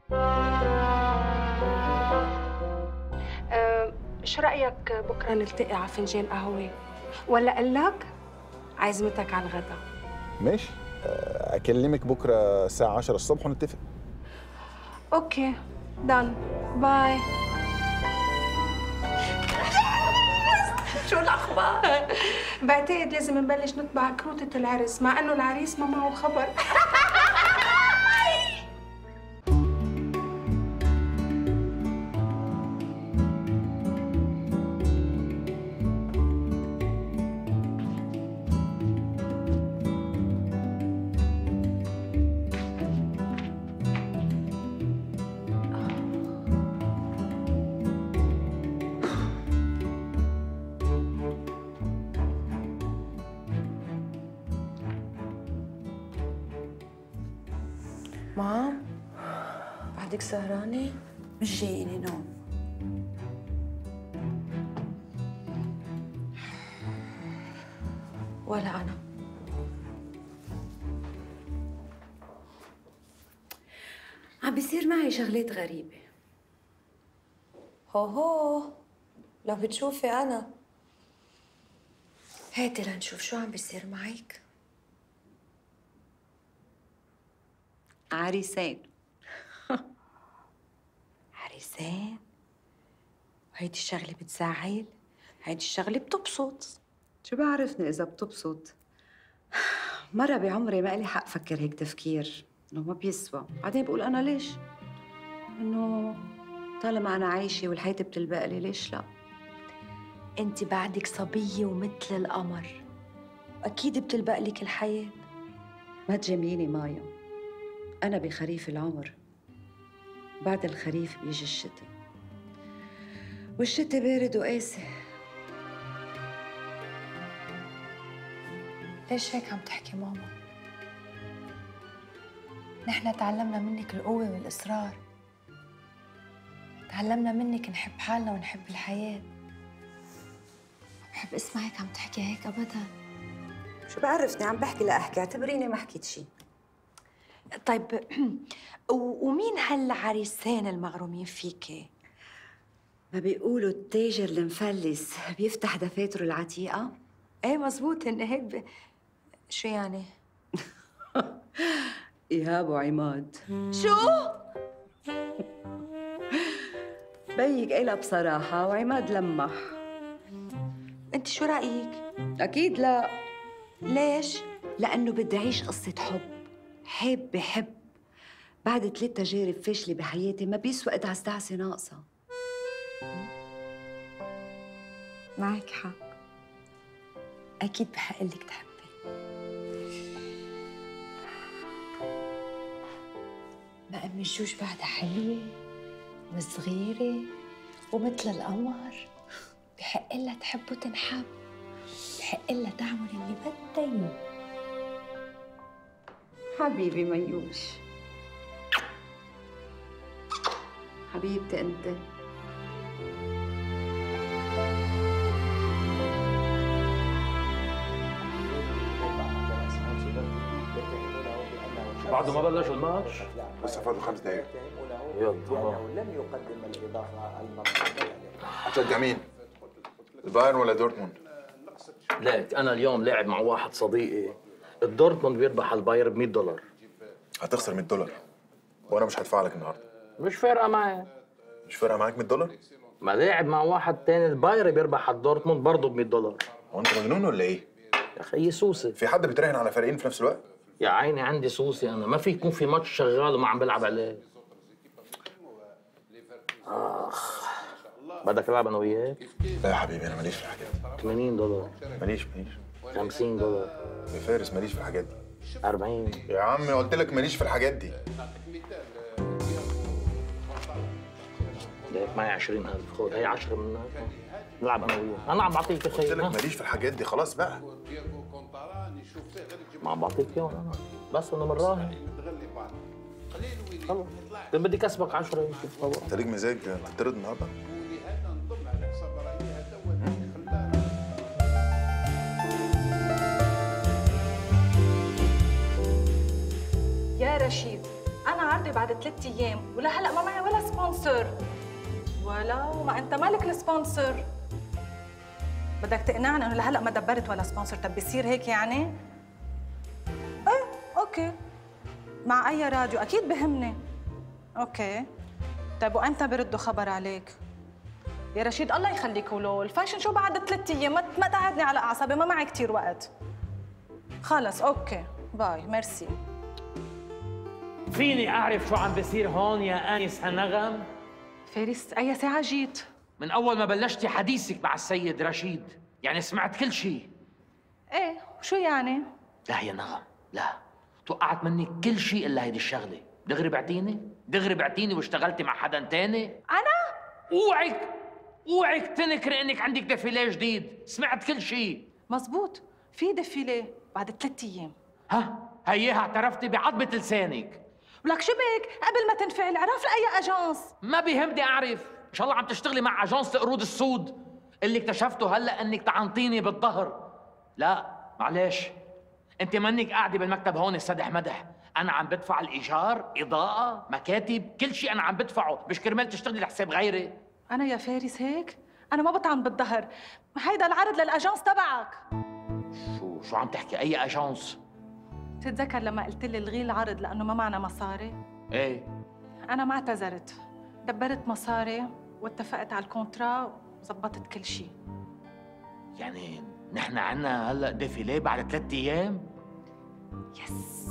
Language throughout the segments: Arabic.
شو رأيك بكرة نلتقي على فنجان قهوة؟ ولا أقول لك عزمتك على الغداء؟ ماشي. اكلمك بكره الساعه 10 الصبح ونتفق. أوكي، دان. باي. شو الأخبار؟ بعتقد لازم نبلش نطبع كروتة العرس، مع إنه العريس ما معه خبر. مام، بعدك سهرانة؟ مش جايني نوم. ولا أنا. عم بيصير معي شغلات غريبة. هو لو بتشوفي أنا. هاتي لنشوف شو عم بيصير معك. عريسين. عريسين؟ هيدي الشغلة بتزعل؟ هيدي الشغلة بتبسط. شو بعرفني إذا بتبسط؟ مرة بعمري ما إلي حق فكر هيك تفكير، إنه ما بيسوى، بعدين بقول أنا ليش؟ إنه طالما أنا عايشة والحياة بتلبق لي، ليش لا؟ أنت بعدك صبية ومثل القمر، أكيد بتلبق لك الحياة. ما تجامليني مايا، أنا بخريف العمر، بعد الخريف بيجي الشتاء، والشتاء بارد وقاسي. ليش هيك عم تحكي ماما؟ نحن تعلمنا منك القوة والإصرار. تعلمنا منك نحب حالنا ونحب الحياة. ما بحب اسمعك عم تحكي هيك أبداً. شو بعرفني عم بحكي لأحكي، اعتبريني ما حكيت شي. طيب ومين هالعريسين المغرومين فيكي؟ ما بيقولوا التاجر المفلس بيفتح دفاتره العتيقة؟ ايه مزبوط، هن هيك شو يعني؟ إيهاب وعماد. شو؟ بيك قالها بصراحة وعماد لمح. انت شو رأيك؟ أكيد لا. ليش؟ لأنه بدي أعيش قصة حب، حب بحب. بعد 3 تجارب فاشلة بحياتي ما بيسوى أدعس دعسة ناقصة. معك حق، أكيد بحق لك تحبي. ما أم الجوج بعدها حلوة وصغيرة ومثل القمر، بحق لها تحب وتنحب، بحق لها تعمل اللي بدها إياه. حبيبي ميوش، حبيبتي أنت. بعد ما بلش الماتش لسه فاضل 5 دقايق. يلا لم يقدم الإضافة المطلوبة. هتشجع مين؟ البايرن ولا دورتموند؟ ليك انا اليوم لاعب مع واحد صديقي، الدورتموند بيربح على البايرن ب $100. هتخسر $100 وانا مش هدفع لك النهارده. مش فارقه معي. مش فارقه معاك $100؟ ما لاعب مع واحد تاني البايرن بيربح على الدورتموند برضه ب $100. هو انت مجنون ولا ايه؟ يا اخي سوسي، في حد بيتراهن على فريقين في نفس الوقت؟ يا عيني عندي سوسي انا، ما في يكون في ماتش شغال وما عم بلعب عليه. اخ بدك العب انا وياك؟ لا يا حبيبي انا ماليش في الحاجات دي. $80. ماليش $50. يا فارس ماليش في الحاجات دي. 40. يا عمي قلت لك ماليش في الحاجات دي. ليك معي 20,000، خذ هي 10 منها نلعب انا وياك. انا عم بعطيك يا قلت خيي. لك ماليش في الحاجات دي، خلاص بقى. ما عم بعطيك اياهم انا، بس انه من راهن. خلص بدي كسبك 10 يمكن. انت ليك مزاج تطرد النهارده؟ يا رشيد، أنا عرضي بعد 3 ايام ولهلا ما معي ولا سبونسر. ولو ما انت مالك السبونسر. بدك تقنعني انه لهلا ما دبرت ولا سبونسر. طب بيصير هيك يعني؟ ايه اوكي. مع اي راديو؟ اكيد بهمني. اوكي. طيب وامتى بردوا خبر عليك؟ يا رشيد الله يخليك ولو الفاشن شو بعد 3 ايام، ما تقعدني على اعصابي، ما معي كثير وقت. خلص اوكي باي ميرسي. فيني اعرف شو عم بيصير هون يا انسه نغم؟ فارس اي ساعة جيت؟ من اول ما بلشتي حديثك مع السيد رشيد، يعني سمعت كل شيء. ايه شو يعني؟ لا يا نغم لا، توقعت منك كل شيء الا هيدي الشغله. دغري بعتيني واشتغلتي مع حدا تاني. انا؟ اوعك تنكري انك عندك ديفيليه جديد. سمعت كل شيء. مزبوط في ديفيليه بعد 3 ايام. ها هيها اعترفتي بعضبة لسانك. ولك شو بك؟ قبل ما تنفعل عرف لأي اجانس. ما بيهمني اعرف. ان شاء الله عم تشتغلي مع اجانس القرود السود اللي اكتشفته هلا انك طعنتيني بالظهر. لا معلش، انت منك قاعده بالمكتب هون سدح مدح. انا عم بدفع الايجار، اضاءه، مكاتب، كل شيء انا عم بدفعه، مش كرمال تشتغلي لحساب غيري. انا يا فارس هيك؟ انا ما بطعن بالظهر. هيدا العرض للاجانس تبعك. شو عم تحكي؟ اي اجانس؟ تتذكر لما قلت لي الغي العرض لانه ما معنا مصاري؟ ايه انا ما اعتذرت، دبرت مصاري واتفقت على الكونترا وظبطت كل شيء. يعني نحن عنا هلا ديفيليه بعد 3 ايام؟ يس.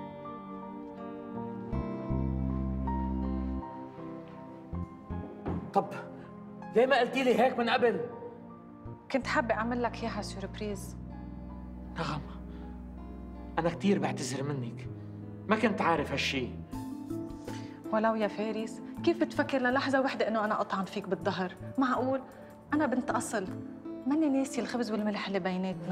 طب ليه ما قلتي لي هيك من قبل؟ كنت حابة اعمل لك اياها سيربريز. نغم انا كثير بعتذر منك، ما كنت عارف هالشي. ولو يا فارس كيف بتفكر للحظة وحدة انه انا اطعن فيك بالظهر؟ معقول؟ انا بنت اصل، ماني ناسي الخبز والملح اللي بيناتنا.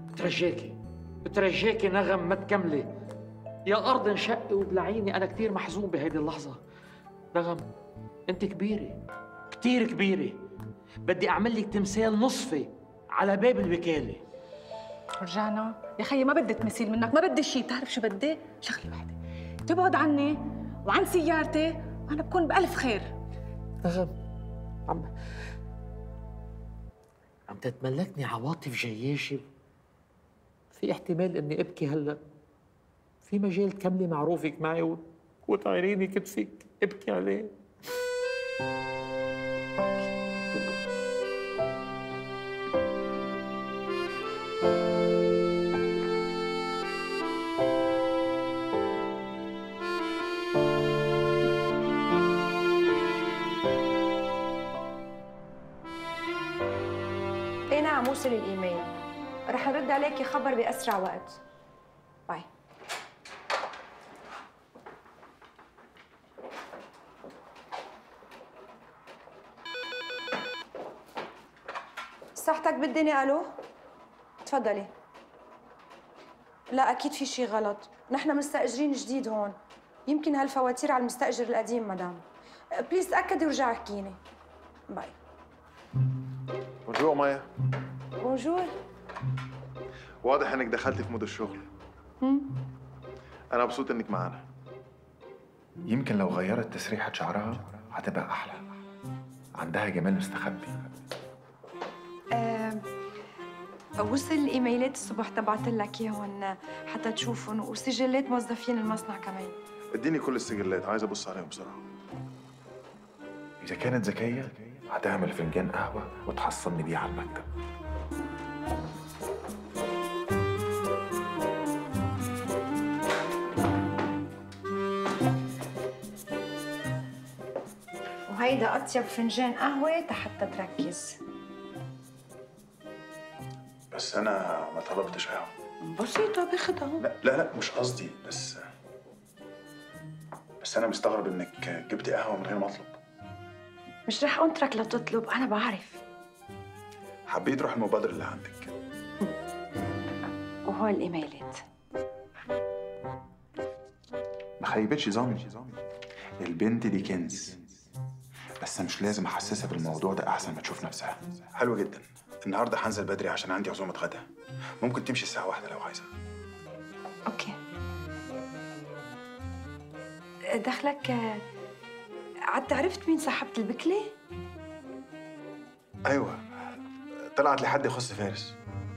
بترجاكي نغم ما تكملي. يا ارض انشقي وبلعيني، انا كثير محزون بهيدي اللحظة. نغم انت كبيرة، كثير كبيرة، بدي اعمل لك تمثال نصفي على باب الوكالة. رجعنا؟ يا خيي ما بدي تمثيل منك، ما بدي شيء. بتعرف شو بدي؟ شغلة وحدة، تبعد عني وعن سيارتي أنا بكون بألف خير. نغم عم تتملكني عواطف جياشة. في احتمال اني ابكي هلا، في مجال تكملي معروفك معي وتعيريني كتفك ابكي عليه. نعم وصل الايميل، رح نرد عليكي خبر باسرع وقت. باي. صحتك بالدنيا. الو تفضلي. لا اكيد في شيء غلط، نحن مستاجرين جديد هون، يمكن هالفواتير على المستاجر القديم. مدام بليز تاكدي ورجعي احكيني. باي. بونجور مايا. بونجور. واضح انك دخلتي في مود الشغل. انا مبسوط انك معانا. يمكن لو غيرت تسريحة شعرها هتبقى احلى. عندها جمال مستخبي. وصل الايميلات الصبح تبعت لك اياهم حتى تشوفهم، وسجلات موظفين المصنع كمان. اديني كل السجلات، عايز ابص عليهم بسرعة. اذا كانت ذكية هتعمل فنجان قهوة وتحصلني بيه على المكتب. وهيدا أطيب فنجان قهوة حتى تركز. بس أنا ما طلبتش قهوة. بسيطة باخدها. لا مش قصدي، بس أنا مستغرب إنك جبتي قهوة من غير ما أطلب. مش رح أنطرك لتطلب، أنا بعرف. حبيت روح المبادرة اللي عندك. وهو الإيميلات. ما خيبتش ظني، البنت دي كنز، بس مش لازم احسسها بالموضوع ده، احسن ما تشوف نفسها. حلو جدا. النهارده هنزل بدري عشان عندي عزومه غدا، ممكن تمشي الساعه 1 لو عايزه. اوكي. دخلك عاد عرفت مين صاحبة البكلة؟ ايوه، طلعت لحد يخص فارس.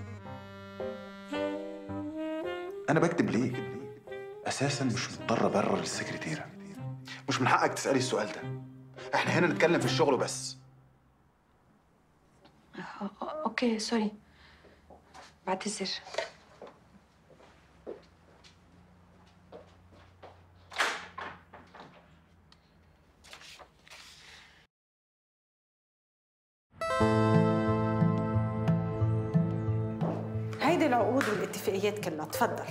انا بكتب ليك، اساسا مش مضطر ابرر للسكرتيره. مش من حقك تسالي السؤال ده، احنا هنا نتكلم في الشغل وبس. اوكي سوري، بعتذر. هيدي العقود والاتفاقيات كلها، تفضل.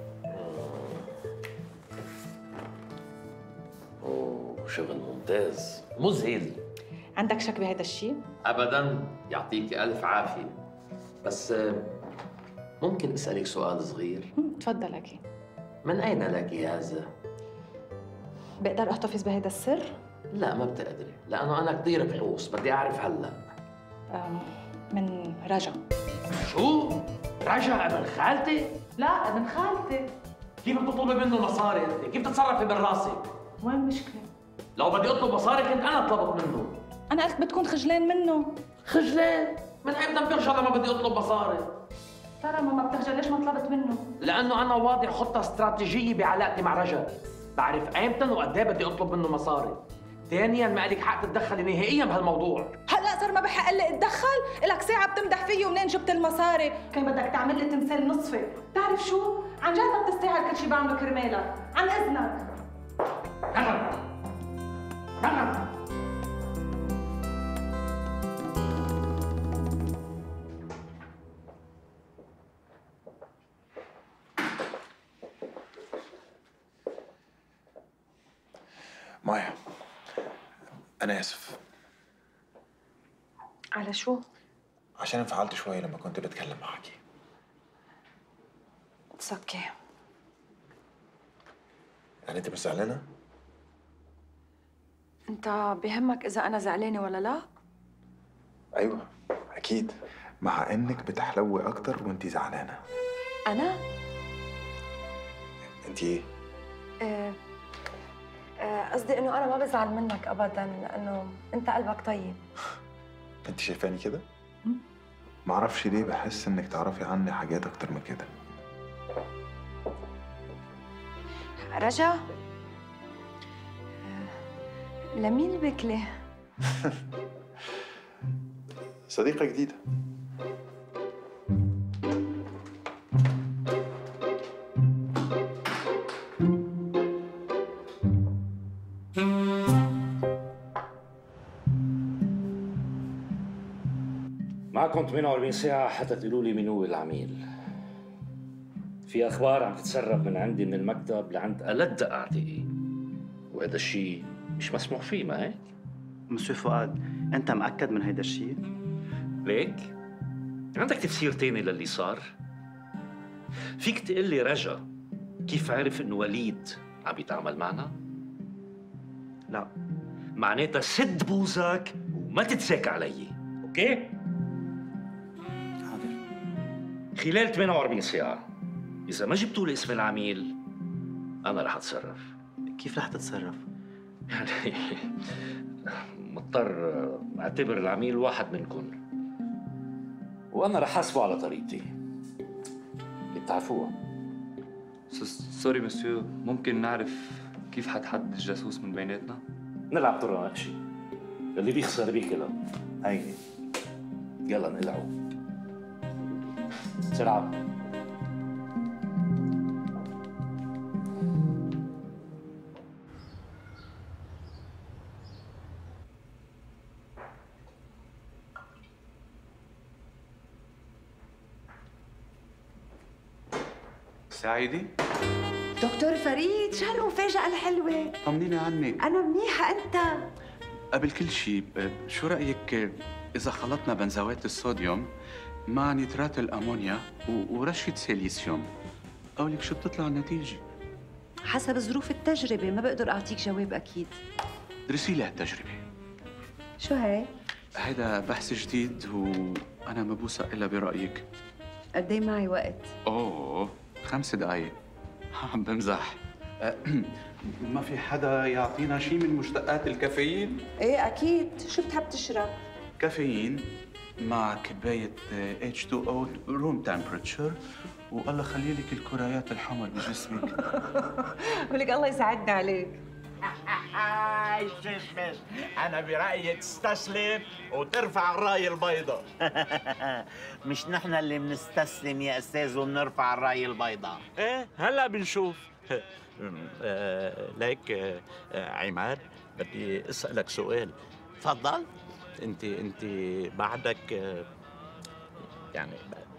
اوه شغل ممتاز مذهل. عندك شك بهذا الشيء؟ ابدا، يعطيك الف عافيه. بس ممكن اسالك سؤال صغير؟ تفضل اكيد. من اين لك هذا؟ بقدر احتفظ بهذا السر؟ لا ما بتقدري، لانه انا كثير بحوس، بدي اعرف هلا. من رجا. شو؟ رجا ابن خالتي؟ لا ابن خالتي. كيف بتطلبي منه مصاري انت؟ كيف تتصرفي من راسك؟ وين المشكلة؟ لو بدي اطلب مصاري كنت انا طلبت منه. أنا قلت بتكون خجلان منه. خجلان؟ من ايمتى بتخجل لما بدي اطلب مصاري؟ ترى ما بتخجل، ليش ما طلبت منه؟ لانه انا واضع خطه استراتيجيه بعلاقتي مع رجا، بعرف ايمتى وقد ايه بدي اطلب منه مصاري. ثانيا ما لك حق تتدخلي نهائيا بهالموضوع. هلا صار ما بحق لي اتدخل؟ لك ساعة بتمدح فيي ومنين جبت المصاري؟ كان بدك تعمل لي تمثال نصفي، بتعرف شو؟ عن جد ما بتستاهل كل شيء بعمله كرمالك، عن اذنك. نعم نعم. مايا، أنا آسف. على شو؟ عشان انفعلت شوية لما كنت بتكلم معاكي. اتس اوكي. يعني أنت مش زعلانة؟ انت بهمك اذا انا زعلانه ولا لا؟ أيوه أكيد، مع إنك بتحلوي أكتر وأنت زعلانة. انا؟ أنت إيه؟ قصدي انه انا ما بزعل منك ابدا، لانه انت قلبك طيب. أنت شايفاني كده؟ معرفش ليه بحس إنك تعرفي عني حاجات أكتر من كده. رجا، لمين البكلة؟ صديقة جديدة. معكم 48 ساعة حتى تقولوا لي مين هو العميل. في أخبار عم تتسرب من عندي من المكتب لعند ألد أعدائي، وهذا الشيء مش مسموح فيه، ما هيك؟ مسيو فؤاد، أنت مأكد من هيدا الشيء؟ ليك؟ عندك تفسير تاني للي صار؟ فيك تقول لي رجا كيف عرف إنه وليد عم يتعامل معنا؟ لا. معناتها سد بوزك وما تتساك علي، أوكي؟ حاضر. خلال 48 ساعة إذا ما جبتوا لي اسم العميل أنا رح أتصرف. كيف رح تتصرف؟ يعني مضطر أعتبر العميل واحد منكم، وأنا رح أحاسبه على طريقتي. بتعرفوها. سوري مسيو، ممكن نعرف كيف حتحدد الجاسوس من بيناتنا؟ نلعب طرق نقشي، اللي بيخسر بيكلم. هيك يلا نلعب. تلعب. سعيدة؟ دكتور فريد، شو هالمفاجأة الحلوة؟ طمنيني عنك. أنا منيحة، أنت؟ قبل كل شيء، شو رأيك إذا خلطنا بنزوات الصوديوم مع نيترات الأمونيا ورشة سيليسيوم؟ قولك شو بتطلع النتيجة؟ حسب ظروف التجربة، ما بقدر أعطيك جواب أكيد. درسي لي هالتجربة. شو هي؟ هيدا بحث جديد وأنا ما بوثق إلا برأيك. قد إيه معي وقت؟ أوه 5 دقايق. عم بمزح. ما في حدا يعطينا شيء من مشتقات الكافيين؟ ايه اكيد، شو بتحب تشرب؟ كافيين مع كباية H2O روم تمبرتشر، والله خلي لك الكريات الحمر بجسمك. ولك الله يسعدنا عليك. شش أنا برأيي تستسلم وترفع الراية البيضاء. مش نحن اللي بنستسلم يا أستاذ وبنرفع الراية البيضاء. إيه هلا بنشوف. ليك عماد، بدي أسألك سؤال. تفضل. أنت بعدك يعني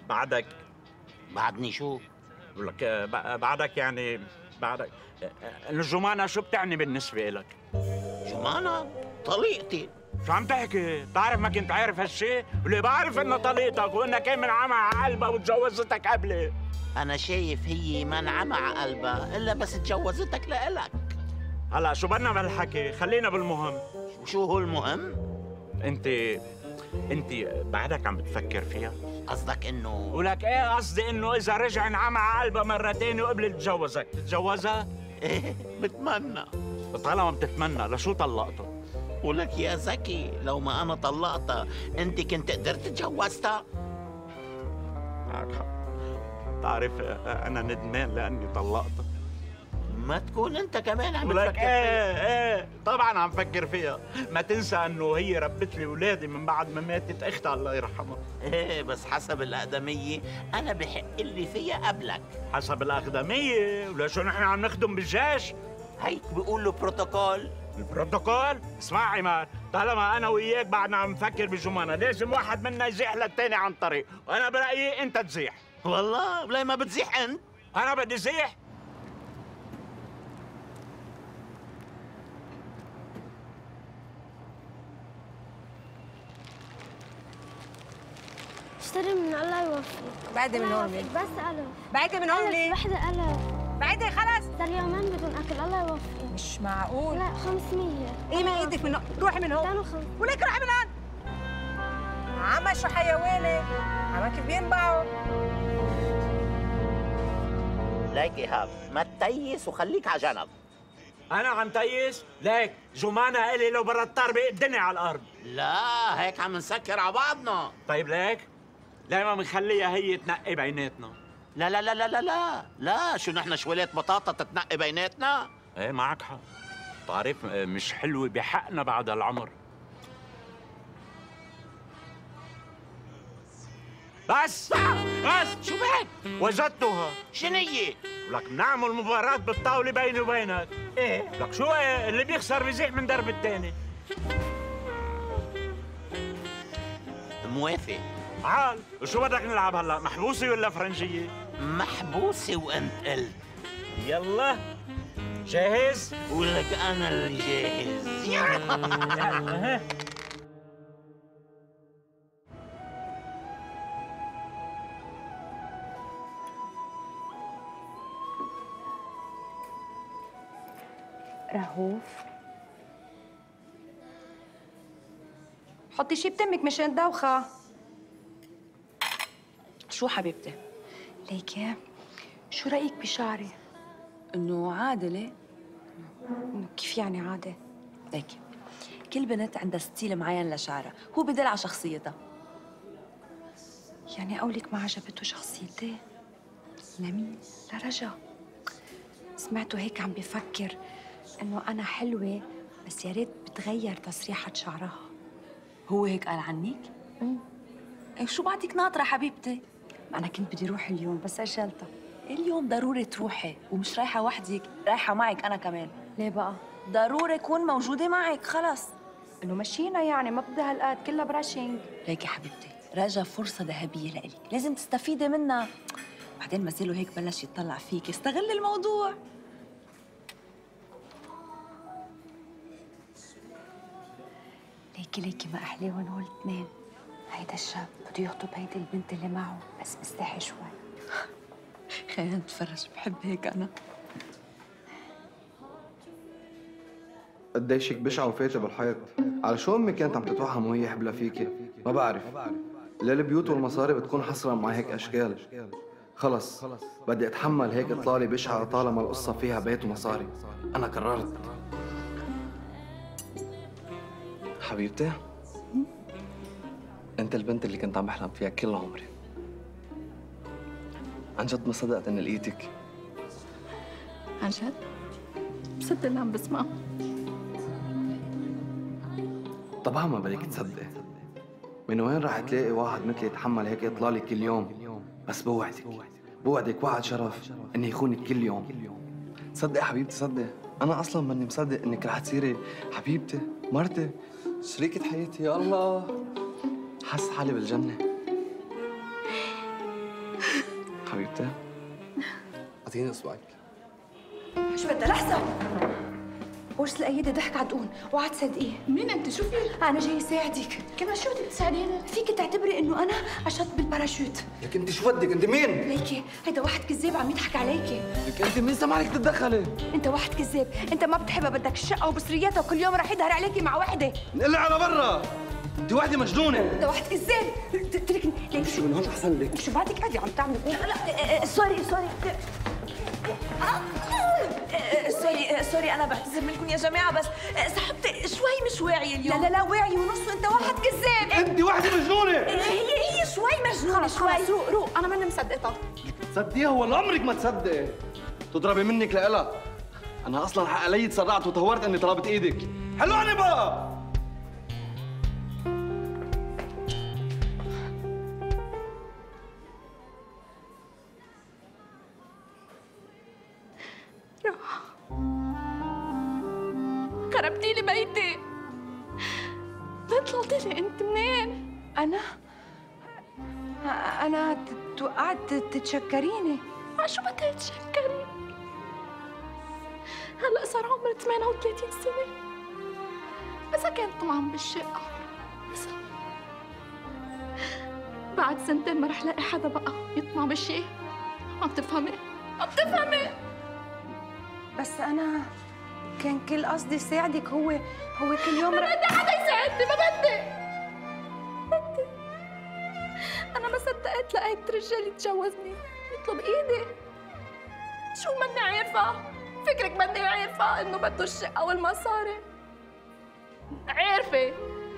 بعدني شو؟ بقول لك بعدك يعني بعدك الجمانة شو بتعني بالنسبة لك؟ جمانة؟ طليقتي. شو عم تحكي؟ بتعرف ما كنت عارف هالشيء؟ واللي بعرف انها طليقتك وانها كان منعمة على قلبها وتجوزتك قبلي. أنا شايف هي منعمة على قلبها إلا بس تجوزتك لإلك. هلا شو بدنا بهالحكي؟ خلينا بالمهم. وشو هو المهم؟ انت بعدك عم بتفكر فيها؟ قصدك انه ولك ايه قصدي انه اذا رجع انعمى على قلبها مرة تانية وقبل تتجوزك، تتجوزها؟ ايه بتمنى. طالما بتتمنى لشو طلقته؟ ولك يا زكي لو ما انا طلقتها انت كنت قدرت تتجوزتها؟ معك حق. بتعرف انا ندمان لاني طلقتها. ما تكون انت كمان عم بتفكر فيها؟ ايه طبعا عم فكر فيها. ما تنسى انه هي ربت لي اولادي من بعد ما ماتت اختها الله يرحمها. ايه بس حسب الاقدميه انا بحق لي فيها قبلك. حسب الاقدميه؟ ولشو نحن عم نخدم بالجيش؟ هيك بيقول له بروتوكول. البروتوكول؟ اسمع عماد، طالما انا وياك بعدنا عم نفكر بجمانة لازم واحد منا يزيح للتاني عن طريق، وانا برايي انت تزيح. والله ليه ما بتزيح انت؟ انا بدي زيح. اشتري من الله يوفقك. بعدي من هون ليه؟ بس ألف. بعدي من هون ليه؟ وحدة ألف. بعدي خلص. صار يومين بدون أكل، الله يوفقك. مش معقول. لا 500. ايه من ايدك من هون، روحي من هون. كانوا 500. وليك روحي من هون. عما شو حيواني؟ عما كيف بينبعوا؟ ليك ايهاب ما تتيس وخليك على جنب. أنا عم تيس؟ ليك جمانة إلي لو برا الطربة الدنيا على الأرض. لا هيك عم نسكر على بعضنا. طيب ليك؟ ليه ما بنخليها هي تنقي بيناتنا؟ لا لا لا لا لا لا لا شو نحن شوالات بطاطا تتنقي بيناتنا؟ ايه معك حق. بتعرف مش حلوة بحقنا بعد العمر. بس شو بك؟ وجدتها. شنية؟ لك بنعمل مباراة بالطاولة بيني وبينك. ايه؟ لك شو ايه؟ اللي بيخسر بيزيح من درب الثاني. موافق. عال، وشو بدك نلعب هلا؟ محبوسة ولا فرنجية؟ محبوسة وانت قلت. يلا جاهز؟ ولك انا اللي جاهز. رهوف حطي شي بتمك مشان الدوخة. شو حبيبتي؟ ليكي شو رأيك بشعري؟ انه عادله. كيف يعني عادة؟ ليكي كل بنت عندها ستيل معين لشعرها، هو بدل على شخصيتها. يعني قولك ما عجبته شخصيتي؟ لمين؟ لرجا. سمعته هيك عم بفكر انه انا حلوة بس يا ريت بتغير تسريحة شعرها. هو هيك قال عنك؟ إيه شو بعدك ناطرة حبيبتي؟ ما انا كنت بدي روح اليوم بس اجلتها. اليوم ضروري تروحي، ومش رايحة وحدك، رايحة معك أنا كمان. ليه بقى؟ ضروري أكون موجودة معك خلص. إنه مشينا يعني ما بدها هالقد كلها براشينج. ليكي حبيبتي رجا فرصة ذهبية لإلك، لازم تستفيدي منها. بعدين مازالوا هيك بلش يطلع فيك، استغلي الموضوع. ليكي ما أحلاهم هول الاثنين. هيدا الشاب بده يخطب هيدي البنت اللي معه بس مستحي شوي. خلينا نتفرج، بحب هيك أنا. قديشك بشعة وفاتة بالحيط. على شو أمي كانت عم تتوهم وهي حبلة فيكي؟ ما بعرف. للبيوت والمصاري بتكون حصرا مع هيك أشكال. خلص بدي اتحمل هيك اطلالي بشعة طالما القصة فيها بيت ومصاري. أنا قررت. حبيبتي، أنت البنت اللي كنت عم بحلم فيها كل عمري. عن جد ما صدقت إني لقيتك. عن جد؟ بصدق اللي عم بسمعه. طبعا ما بدك تصدقي. من وين راح تلاقي واحد مثلي يتحمل هيك اطلالي كل يوم؟ بس بوعدك وعد شرف اني يخونك كل يوم. صدق حبيبتي صدق، انا اصلا ماني مصدق انك رح تصيري حبيبتي، مرتي، شريكة حياتي. يا الله، حاسس حالي بالجنة. حبيبتي اعطيني اصبعك. شو بدها لحظة؟ ورث الأيدي ضحك عدقون، اوعى تصدقيه. مين انت؟ شو في؟ أنا جاي ساعدك. كمان شو بدك تساعديني؟ فيك تعتبري إنه أنا عشت بالباراشوت. لك انت شو بدك؟ انت مين؟ ليكي هيدا واحد كذاب عم يضحك عليكي. لك انت مين سمعلك تتدخلي؟ انت واحد كذاب، انت ما بتحبها، بدك الشقة وبصرياتها وكل يوم رح يظهر عليكي مع وحدة. نقلي على برا، انت وحدة مجنونة. انت واحد كذاب. تركني ليك. شو من هون احسن لك. شو بعدك قاعدة عم تعملي؟ لا سوري سوري انا بعتذر منكم يا جماعه، بس صاحبتي شوي مش واعيه اليوم. لا واعيه ونص، انت واحد كذاب. انت واحدة مجنونة. هي شوي مجنونه. شوي روق انا ماني مصدقتها. تصدقيها ولا عمرك ما تصدقي؟ تضربي منك لإلها. انا اصلا حق علي تسرعت وتهورت اني طلبت ايدك. حلواني بقى. خربتي لي بيتي. طلعتي لي انت منين؟ انا توقعت تتشكريني. شو بدي تشكري؟ هلا صار عمري 38 سنة. إذا كان طمعان بالشقة، إذا بعد سنتين ما رح لاقي حدا بقى يطمع بالشيء. عم تفهمي؟ بس انا كان كل قصدي ساعدك. هو كل يوم ما بدي حدا يساعدني، ما بدي. أنا ما صدقت لقيت رجال يتجوزني يطلب إيدي. شو ماني عارفة؟ فكرك ماني عارفة إنه بده الشقة والمصاري؟ عارفة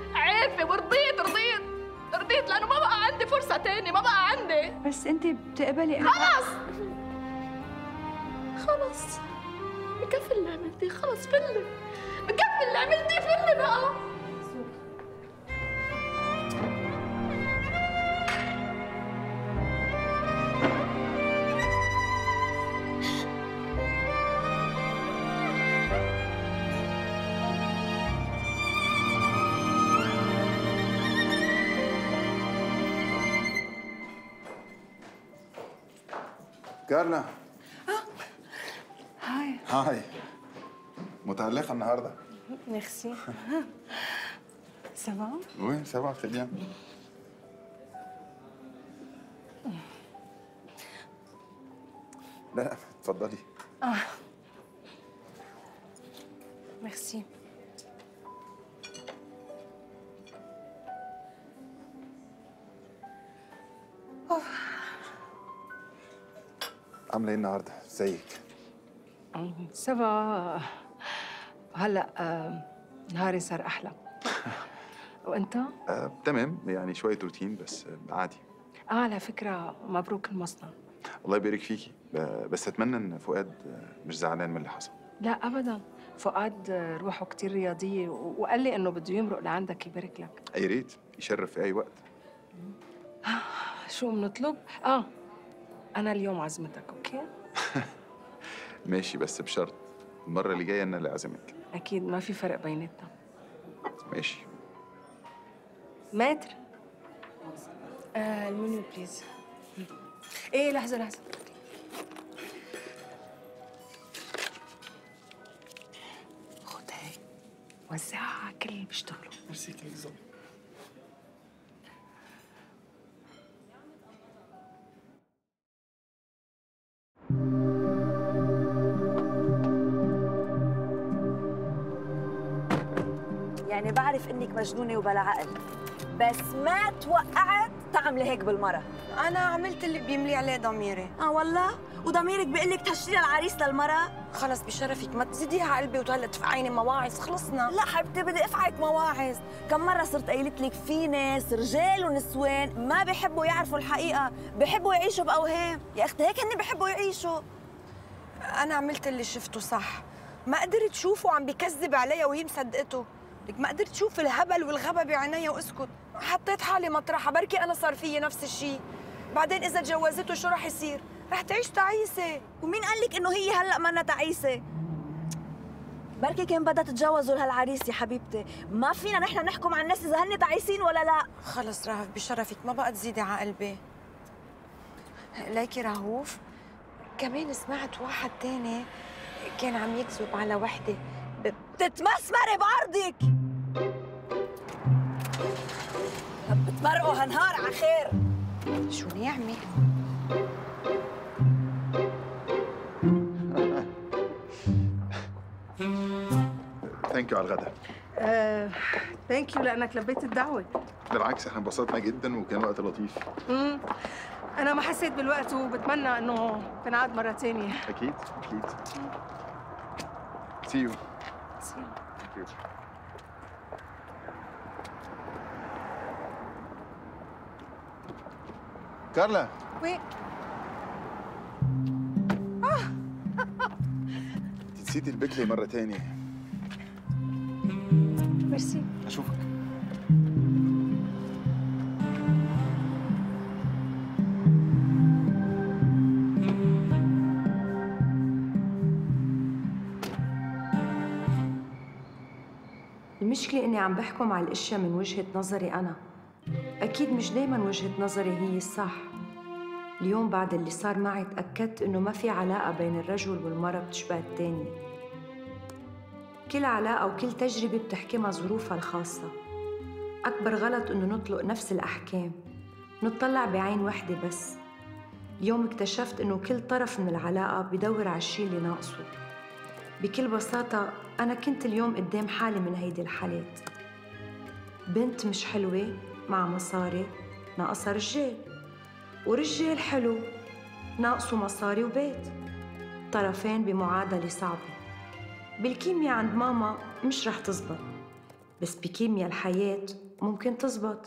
ورضيت لأنه ما بقى عندي فرصة تاني، ما بقى عندي. بس أنت بتقبلي. خلص بكفي اللي عملتيه. خلص فلي، بكفي اللي عملتيه. فلي بقى. كارلا. هاي. متألقة النهاردة. ميرسي. سافا؟ وي سافا تري بيان. لا اتفضلي. ميرسي. عاملة ايه النهاردة؟ ازيك؟ سافا. هلا نهاري صار احلى. وانت؟ تمام، يعني شوية روتين بس عادي. على فكرة مبروك المصنع. الله يبارك فيكي، بس اتمنى ان فؤاد مش زعلان من اللي حصل. لا ابدا، فؤاد روحه كتير رياضية وقال لي انه بده يمرق لعندك يبارك لك. يا ريت يشرف في اي وقت. شو بنطلب؟ انا اليوم عزمتك، اوكي؟ ماشي، بس بشرط المرة اللي جاية انا اللي اعزمك. اكيد ما في فرق بيناتنا. ماشي. ماتر. المنيو بليز. ايه لحظة. خد هاي وزعها على كل اللي بيشتغلوا. ميرسي كيزو. يعني بعرف انك مجنونه وبلا عقل، بس ما توقعت تعملي هيك بالمرة؟ أنا عملت اللي بيملي عليه ضميري. والله؟ وضميرك بيقول لك تهشري العريس للمرة؟ خلص بشرفك ما تزيديها على قلبي وتهلا تفقعيني مواعظ، خلصنا. لا حبيبتي بدي افعك مواعظ، كم مرة صرت قايلت لك في ناس رجال ونسوان ما بيحبوا يعرفوا الحقيقة، بيحبوا يعيشوا بأوهام، يا أختي هيك هن بيحبوا يعيشوا. أنا عملت اللي شفته صح، ما قدرت شوفه عم بكذب عليا وهي مصدقته، لك ما قدرت شوف الهبل والغبا بعينيا واسكت، حطيت حالي مطرحها، بركي أنا صار فيي نفس الشيء، بعدين إذا تجوزته شو رح يصير؟ رح تعيش تعيسة. ومين قال لك إنه هي هلأ منا تعيسة؟ بركي كان بدها تتجوزوا لهالعريس يا حبيبتي، ما فينا نحن نحكم على الناس إذا هن تعيسين ولا لا. خلص رهف بشرفك ما بقى تزيدي على قلبي. ليكي رهوف كمان سمعت واحد تاني كان عم يكذب على وحدة بتتمسمري بعرضك، بتمرقوا هالنهار على خير. شو نعمل؟ ثانك يو على الغداء. ثانك يو لانك لبيت الدعوه. بالعكس احنا انبسطنا جدا وكان وقت لطيف. انا ما حسيت بالوقت وبتمنى انه تنعاد مره ثانيه. اكيد اكيد. سي يو. ثانك يو. كارلا. وي. نسيتي البكلي مرة تانية. ميرسي. أشوفك. المشكلة إني عم بحكم على الأشياء من وجهة نظري أنا. أكيد مش دايماً وجهة نظري هي الصح. اليوم بعد اللي صار معي تأكدت إنه ما في علاقة بين الرجل والمرأة بتشبه التانية. كل علاقة وكل تجربة بتحكمها ظروفها الخاصة. أكبر غلط إنه نطلق نفس الأحكام، نطلع بعين واحدة بس. اليوم اكتشفت إنه كل طرف من العلاقة بدور على الشيء اللي ناقصه. بكل بساطة أنا كنت اليوم قدام حالي من هيدي الحالات. بنت مش حلوة مع مصاري ناقصها رجال، ورجال حلو ناقصه مصاري وبيت. طرفين بمعادلة صعبة. بالكيمياء عند ماما مش رح تزبط، بس بكيمياء الحياة ممكن تزبط.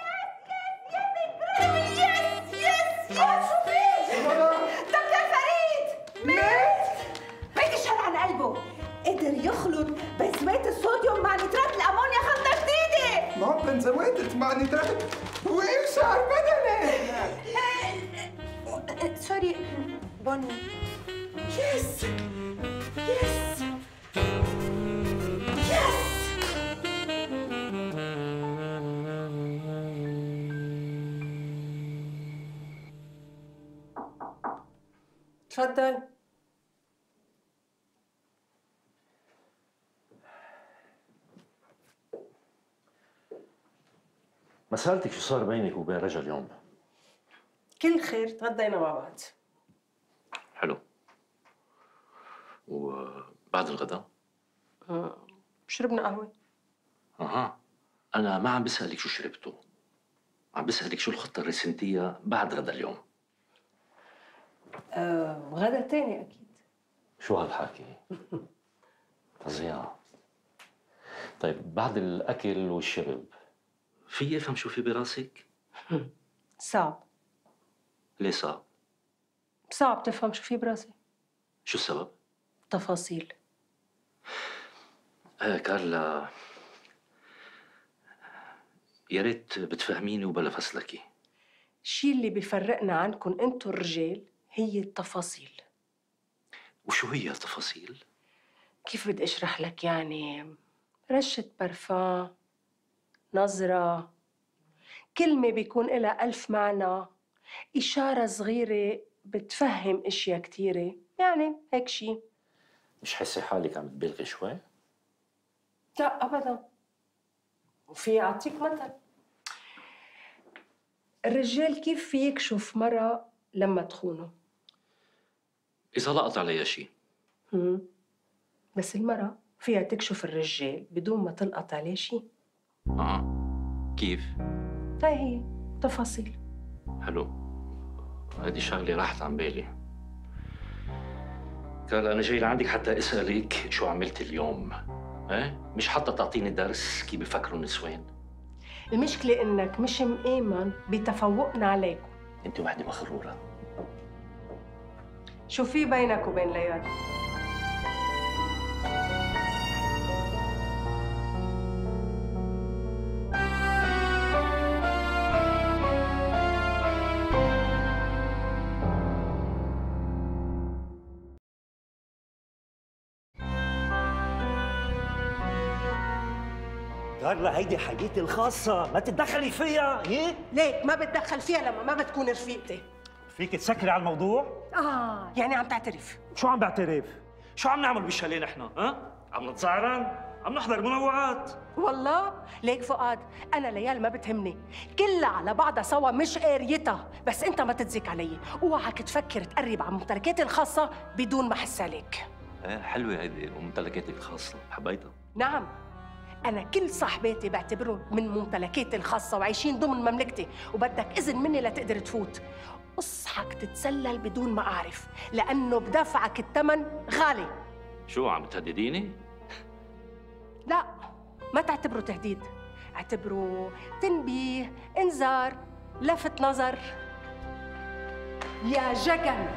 دكتور فريد مات! مات الشر عن قلبه، قدر يخلط بنزوات الصوديوم مع نترات الأمونيا خلطة جديدة. ما بنزوات مع نترات وإشعار بدني. سوري بوني. يس يس يس. تفضل. ما سألتك شو صار بينك وبين رجا اليوم؟ كل خير، تغدينا مع بعض. حلو. وبعد الغداء؟ شربنا قهوة. أها. أنا ما عم بسألك شو شربتوا، عم بسألك شو الخطة الرسمتية بعد غدا اليوم؟ غدا تاني أكيد. شو هالحكي؟ فظيع. طيب بعد الأكل والشرب في أفهم شو في براسك؟ صعب. ليه صعب؟ صعب تفهم شو في براسي. شو السبب؟ تفاصيل. كارلا، يا ريت بتفهميني وبلا فسلكي. الشيء اللي بيفرقنا عنكم انتو الرجال هي التفاصيل. وشو هي التفاصيل؟ كيف بدي اشرح لك يعني؟ رشة برفان، نظرة، كلمة بيكون لها 1000 معنى، إشارة صغيرة بتفهم اشياء كتيرة، يعني هيك شيء. مش حاسة حالك عم تبالغي شوي؟ لا أبداً. وفي أعطيك مثل. الرجال كيف في يكشف مرة لما تخونه؟ إذا لقط عليها شيء. بس المرة فيها تكشف الرجال بدون ما تلقط عليه شيء. كيف؟ هاي هي تفاصيل. حلو، هذه شغلة راحت عن بالي. قال أنا جاي لعندك حتى أسألك شو عملت اليوم، مش حتى تعطيني درس كيف بفكروا النسوان. المشكلة إنك مش مآمن بتفوقنا عليكم. أنت وحدة مغرورة. شو في بينك وبين ليال؟ كارلا هيدي حياتي الخاصة، ما تتدخلي فيها، هي؟ ليك ما بتدخل فيها لما ما بتكون رفيقتي. فيك تسكري على الموضوع؟ يعني عم تعترف. شو عم بعترف؟ شو عم نعمل بالشاليه نحن، عم نتسعرن؟ عم نحضر منوعات. والله ليك فؤاد، أنا ليال ما بتهمني، كلها على بعضها سوا مش قاريتها، بس أنت ما تتزك علي، اوعك تفكر تقرب على ممتلكاتي الخاصة بدون ما أحس عليك. حلوة هيدي ممتلكاتي الخاصة، حبيتها. نعم، أنا كل صاحباتي بعتبرهم من ممتلكاتي الخاصة وعايشين ضمن مملكتي، وبدك إذن مني لتقدر تفوت. اصحك تتسلل بدون ما أعرف، لأنه بدفعك الثمن غالي. شو عم تهدديني؟ لا، ما تعتبره تهديد، اعتبره تنبيه، انذار، لفت نظر. يا جگن،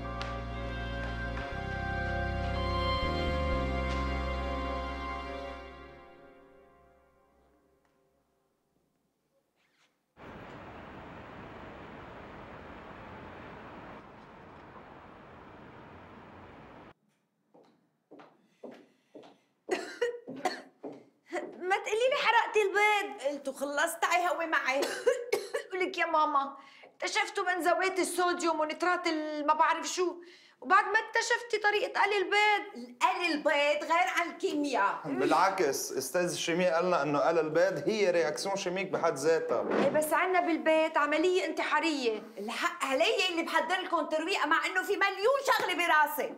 ما تقولي لي حرقتي البيض. قلت وخلصت، تعي هوي معي. لك يا ماما اكتشفتوا بنزوات الصوديوم ونترات ما بعرف شو، وبعد ما اكتشفتي طريقة قلي البيض. قلي البيض غير عن الكيمياء. بالعكس، استاذ الشيمياء قال لنا انه قلي البيض هي رياكسيون شيميك بحد ذاتها. ايه بس عنا بالبيت عملية انتحارية. الحق علي اللي بحضر لكم ترويقة، مع انه في مليون شغلة براسي.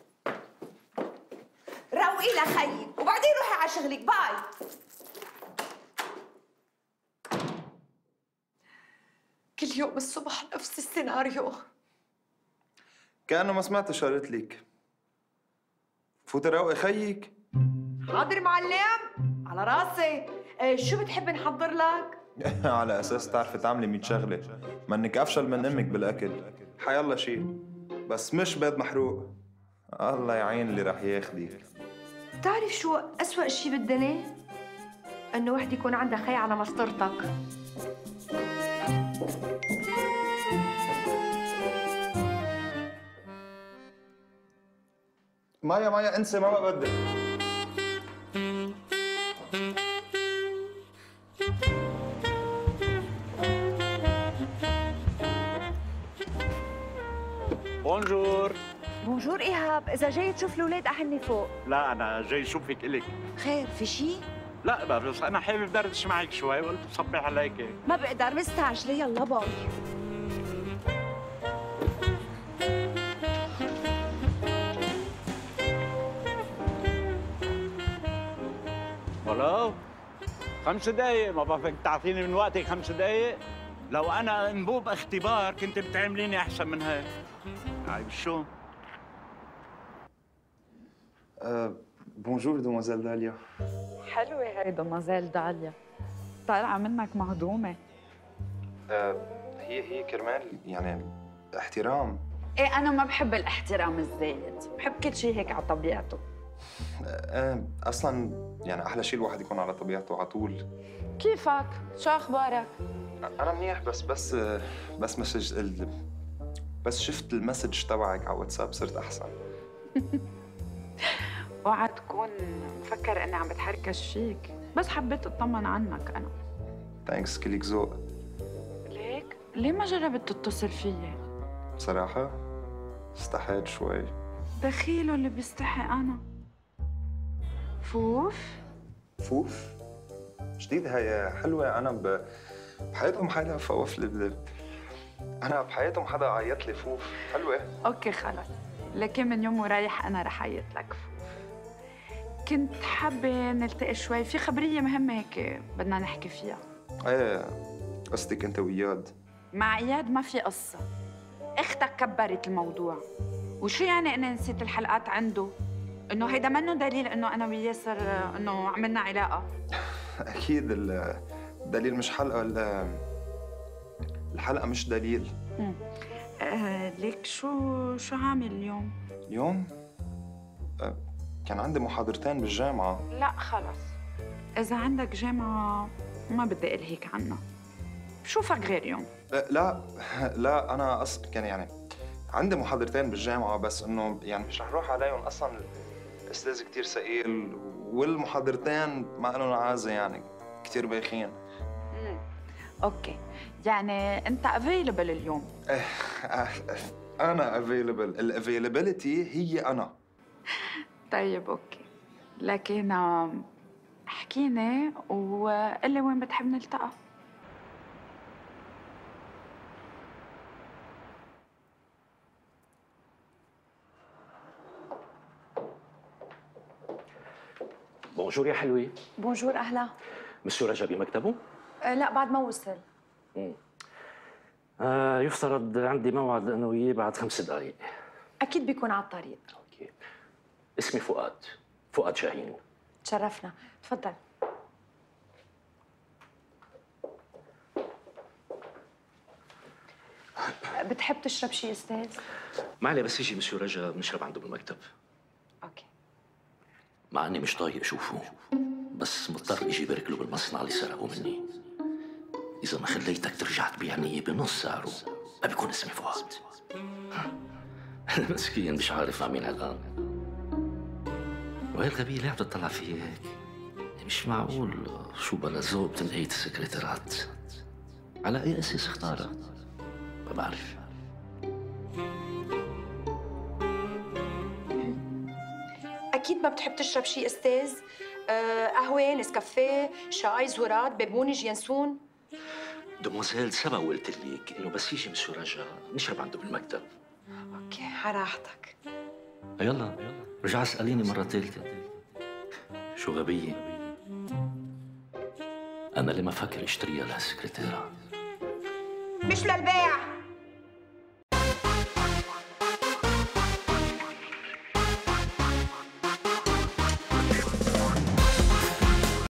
روقي لخيي وبعدين روحي على شغلك. باي. كل يوم الصبح نفس السيناريو. كأنه ما سمعت شو قلت لك. فوتي روقي خيك. حاضر معلم، على راسي. شو بتحب نحضر لك؟ على اساس تعرفي تعملي 100 شغله، ما انك افشل من امك بالاكل. حيالله شيء، بس مش بيض محروق. الله يعين اللي رح ياخدك. بتعرف شو أسوأ شيء بالدنيا؟ إنه وحده يكون عندها خي على مسطرتك. مايا انسي، ما بقى بدي. بونجور. بونجور إيهاب، إذا جاي تشوف الأولاد أحني فوق. لا أنا جاي شوفك إلك. خير، في شيء؟ لا بس أنا حابب دردش معك شوي وقلت بصبح عليك. ما بقدر، مستعجلة. يلا باي. ولو 5 دقايق، ما بعرفك تعطيني من وقتك 5 دقايق. لو أنا انبوب اختبار كنت بتعمليني أحسن من هيك. عيب شو؟ بونجور دوموزيل داليا. حلوة هي دوموزيل داليا، طالعة منك مهضومة. هي كرمال يعني احترام. ايه أنا ما بحب الاحترام الزايد، بحب كل شيء هيك على طبيعته. اصلا يعني احلى شيء الواحد يكون على طبيعته على طول. كيفك؟ شو أخبارك؟ انا منيح، بس بس شفت المسج تبعك على واتساب صرت احسن. اوعى تكون مفكر اني عم بتحركش فيك، بس حبيت اطمن عنك انا. ثانكس، كلك ذوق. ليك؟ ليه ما جربت تتصل فيي؟ بصراحة استحيت شوي. دخيله اللي بيستحي انا. فوف؟ فوف؟ جديد هي حلوة. أنا بحياتهم حدا فوف أنا بحياتهم حدا عيط لي فوف. حلوة. اوكي خلص، لكن من يوم ورايح انا رح عيط لك فوف. كنت حابة نلتقي شوي، في خبرية مهمة هيك بدنا نحكي فيها. ايه قصدك انت واياد؟ مع اياد ما في قصه، اختك كبرت الموضوع. وشو يعني انا نسيت الحلقات عنده؟ انه هيدا منه دليل انه انا وياسر انه عملنا علاقه. اكيد الدليل مش حلقه، الحلقه مش دليل. ليك شو عامل اليوم؟ اليوم كان عندي محاضرتين بالجامعه. لا خلص، اذا عندك جامعه ما بدي الهيك عنها، بشوفك غير يوم. لا انا اصلا كان يعني عندي محاضرتين بالجامعه، بس انه يعني مش رح روح عليهم. اصلا الاستاذ كثير ثقيل، والمحاضرتين مع انه عازه يعني كثير بايخين. اوكي، يعني انت افيلبل اليوم؟ انا افيلبل، الافيلابيلتي هي انا. طيب اوكي، لكن احكيني وقل لي وين بتحب نلتقى. بونجور يا حلوة. بونجور أهلا. مسيو رجا بمكتبه؟ لا بعد ما وصل. يفترض عندي موعد أنا وياه بعد 5 دقايق. أكيد بيكون على الطريق. أوكي. اسمي فؤاد شاهين. تشرفنا، تفضل. بتحب تشرب شيء أستاذ؟ ما عليه، بس يجي مسيو رجا بنشرب عنده بالمكتب. أوكي. مع إني مش طايق أشوفه، بس مضطر إجي بارك له بالمصنع اللي سرقه مني. إذا ما خليتك ترجع تبيعني بنص سعره ما بيكون اسمي فؤاد. مسكين مش عارف مع مين الآن. وهي الغبية اللي عم تطلع فيي هيك، مش معقول شو بلا ذوق بتنقية السكرتيرات. على أي أساس اختارها؟ ما بعرف. أكيد ما بتحب تشرب شيء أستاذ؟ قهوة، نسكافيه، شاي، زورات، بيبونج، ينسون؟ دموزيل سبق وقلت لك إنه بس يجي مسيو رجا نشرب عنده بالمكتب. أوكي، على راحتك. يلا رجع اسأليني مرة ثالثة. شو غبية؟ أنا اللي ما فكر اشتريها لهالسكرتيرة. مش للبيع.